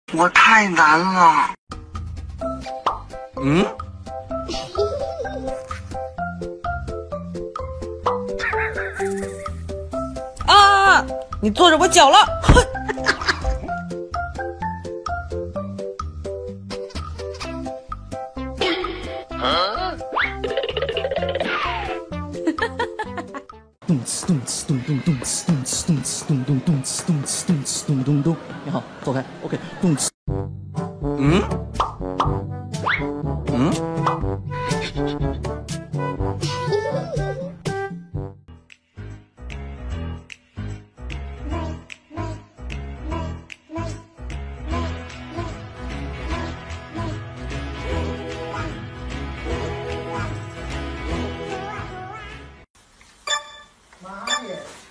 我太难了。 嗯。 啊！你坐着我脚了，哼！ 动次动次动动动次动次动次动动动次动次动次动动动。你好，走开。OK， 动次。 嗯。嗯。 妈耶！